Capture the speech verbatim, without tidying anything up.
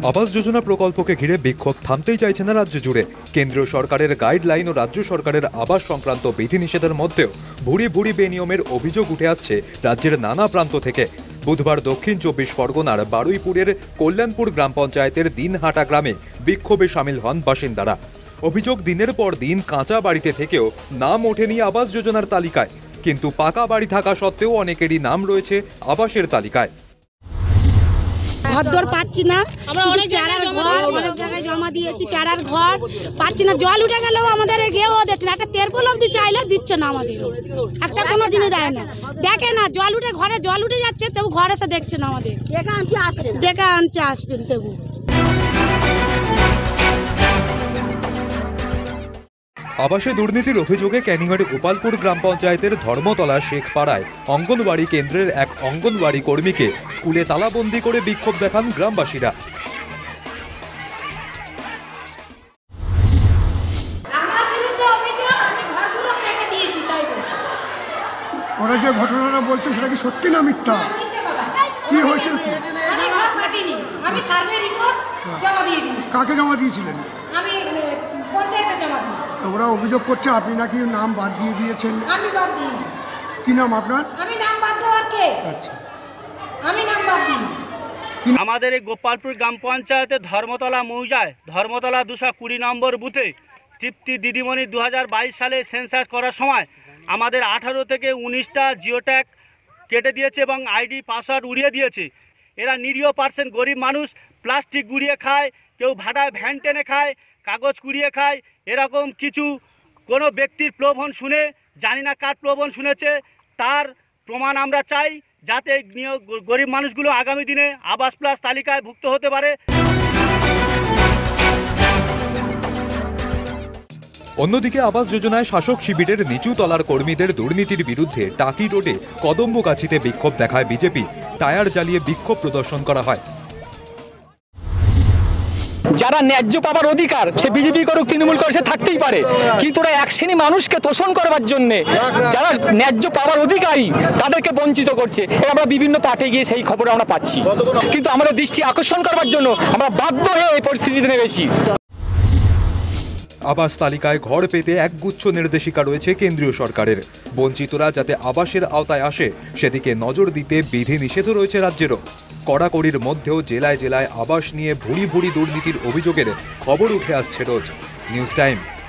আবাস যোজনা প্রকল্পকে ঘিরে বিক্ষোভ থামতেই চাইছে না রাজ্য জুড়ে। কেন্দ্রীয় সরকারের গাইডলাইন ও রাজ্য সরকারের আবাস সংক্রান্ত বিধিনিষেধের মধ্যেও ভুরি ভুরি বেনিয়মের অভিযোগ উঠে আসছে রাজ্যের নানা প্রান্ত থেকে। বুধবার দক্ষিণ চব্বিশ পরগনার বারুইপুরের কল্যাণপুর গ্রাম পঞ্চায়েতের দিনহাটা গ্রামে বিক্ষোভে সামিল হন বাসিন্দারা। অভিযোগ, দিনের পর দিন কাঁচা বাড়িতে থেকেও নাম ওঠেনি আবাস যোজনার তালিকায়, কিন্তু পাকা বাড়ি থাকা সত্ত্বেও অনেকেরই নাম রয়েছে আবাসের তালিকায়। ঘর পাচ্ছি না, আমরা অনেক চারার ঘর অনেক জায়গায় জমা দিয়েছি, চারার ঘর পাচ্ছি না। জল উঠে গেলেও আমাদের এগিয়েও দিচ্ছে না, একটা তেরপল অব্দি চাইলে দিচ্ছে না, আমাদের একটা কোনো জিনিস দেয় না, দেখে না। জল উঠে ঘরে জল উঠে যাচ্ছে, তবু ঘরে এসে দেখছে না, আমাদের দেখে আনছে আসছে দেখে আনছে আসবেন তবু। আবাসে দুর্নীতির অভিযোগে ক্যানিংয়ের গোপালপুর গ্রাম পঞ্চায়েতের ধর্মতলা শেখপাড়ায় অঙ্গনওয়াড়ি কেন্দ্রের এক অঙ্গনওয়াড়ি কর্মীকে স্কুলে তালাবন্দি করে বিক্ষোভ দেখান গ্রামবাসীরা। ওরা যে ঘটনাটা বলছে সেটা কি সত্যি না মিথ্যা? কি হয়েছে? আমি সার্ভে রিপোর্ট জমা দিয়ে দিয়েছি। কাকে জমা দিয়েছিলেন? আমি পঞ্চায়েতে জমা দিয়েছি। ওরা অভিযোগ করছে আপনি নাকি নাম বাদ দিয়ে দিয়েছেন। আমি বাদ দিইনি। কি নাম আপনার? আমি নাম বাদ দেওয়ার কে? আচ্ছা, আমি নাম বাদ দিইনি। আমাদের এই গোপালপুর গ্রাম পঞ্চায়েতের ধর্মতলা মৌজায় ধর্মতলা দুশো কুড়ি নম্বর বুথে তৃপ্তি দিদিমণি দু হাজার বাইশ সালে সেন্সাস করার সময় আমাদের আঠারো থেকে উনিশটা জিও ট্যাগ কেটে দিয়েছে এবং আইডি পাসওয়ার্ড উড়িয়ে দিয়েছে। এরা নিরীহ পার্সেন্ট, গরিব মানুষ প্লাস্টিক গুড়িয়ে খায়, কেউ ভাড়ায় ভ্যান টেনে খায়, কাগজ কুড়িয়ে খায়। এরকম কিছু কোনো ব্যক্তির প্রলোভন শুনে, জানি না কার প্রলোভন শুনেছে, তার প্রমাণ আমরা চাই, যাতে গরিব মানুষগুলো আগামী দিনে আবাস প্লাস তালিকায় ভুক্ত হতে পারে। অন্যদিকে আবাস যোজনায় শাসক শিবিরের নিচু তলার কর্মীদের দুর্নীতির বিরুদ্ধে টাকি রোডে কদম্বগাছিতে বিক্ষোভ দেখায় বিজেপি। টায়ার জ্বালিয়ে বিক্ষোভ প্রদর্শন করা হয়। যারা ন্যায্য পাবার অধিকার, সে বিজেপি করুক তৃণমূল করে, সে থাকতেই পারে, কিন্তু ওরা এক শ্রেণী মানুষকে তোষণ করবার জন্য যারা ন্যায্য পাবার অধিকারী তাদেরকে বঞ্চিত করছে। আমরা বিভিন্ন পার্টে গিয়ে সেই খবর আমরা পাচ্ছি, কিন্তু আমাদের দৃষ্টি আকর্ষণ করবার জন্য আমরা বাধ্য হয়ে এই পরিস্থিতিতে নেমেছি। আবাস তালিকায় ঘর পেতে একগুচ্ছ নির্দেশিকা রয়েছে কেন্দ্রীয় সরকারের। বঞ্চিতরা যাতে আবাসের আওতায় আসে সেদিকে নজর দিতে বিধি নিষেধও রয়েছে রাজ্যেরও। কড়াকড়ির মধ্যেও জেলায় জেলায় আবাস নিয়ে ভুরি ভুরি দুর্নীতির অভিযোগের খবর উঠে আসছে রোজ। News time.